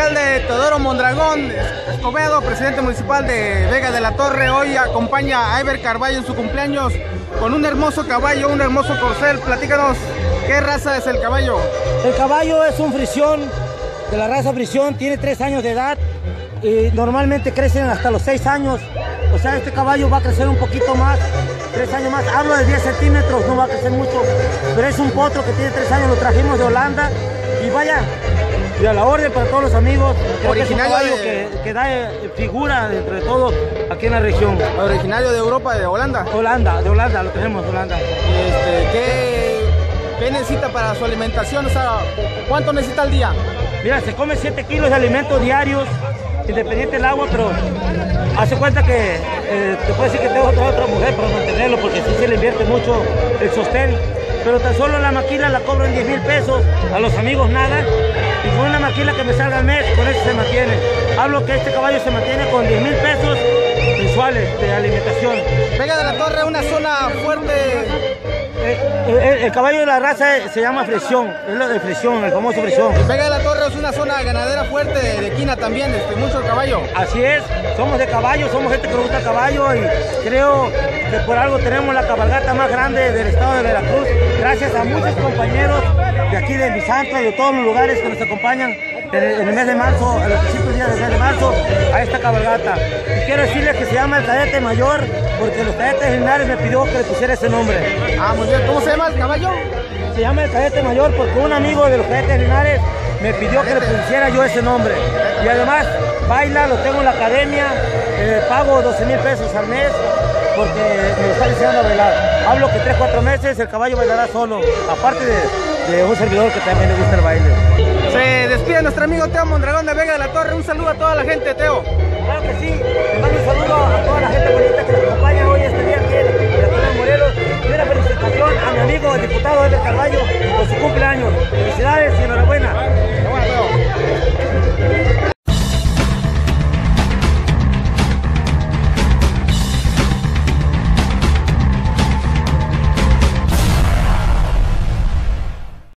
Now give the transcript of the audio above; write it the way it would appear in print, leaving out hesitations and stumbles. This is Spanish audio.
alcalde Teodoro Mondragón Escobedo, presidente municipal de Vega de la Torre, hoy acompaña a Ever Carballo en su cumpleaños con un hermoso caballo, un hermoso corcel. Platícanos, ¿qué raza es el caballo? El caballo es un frisión, de la raza frisión, tiene 3 años de edad y normalmente crecen hasta los 6 años. O sea, este caballo va a crecer un poquito más, 3 años más. Hablo de 10 centímetros, no va a crecer mucho, pero es un potro que tiene 3 años, lo trajimos de Holanda y vaya, y a la orden para todos los amigos. Creo Originario que es un caballo que da figura entre todos aquí en la región. Originario de Europa, de Holanda. De Holanda, lo tenemos de Holanda. ¿Qué necesita para su alimentación? O sea, ¿cuánto necesita al día? Mira, se come 7 kilos de alimentos diarios, independiente del agua, pero hace cuenta que te puedo decir que tengo otra mujer para mantenerlo, porque sí se le invierte mucho el sostén, pero tan solo la maquila la cobro en 10,000 pesos, a los amigos nada, y con una maquila que me salga al mes, con eso se mantiene. Hablo que este caballo se mantiene con 10,000 pesos mensuales de alimentación. Vega de la Torre, una zona fuerte. El caballo de la raza se llama fresión, es lo de fresión, el famoso fresión. Vega de la Torre es una zona ganadera fuerte, de quina también, mucho caballo. Así es, somos de caballo, somos gente que nos gusta caballo y creo que por algo tenemos la cabalgata más grande del estado de Veracruz, gracias a muchos compañeros de aquí de Misantla y de todos los lugares que nos acompañan en el mes de marzo, a los principios días del mes de marzo, a esta cabalgata. Y quiero decirles que se llama el Cadete Mayor, porque los cadetes Linares me pidió que le pusiera ese nombre. Ah, muy bien. ¿Cómo se llama el caballo? Se llama el Cadete Mayor porque un amigo de los cadetes Linares me pidió que le pusiera yo ese nombre. Y además, baila, lo tengo en la academia, pago 12,000 pesos al mes, porque me lo está enseñando a bailar. Hablo que 3-4 meses el caballo bailará solo, aparte de un servidor que también le gusta el baile. Se despide nuestro amigo Teo Mondragón de Vega de la Torre. Un saludo a toda la gente, Teo. Claro que sí, mando un saludo a toda la gente bonita que nos acompaña hoy este día.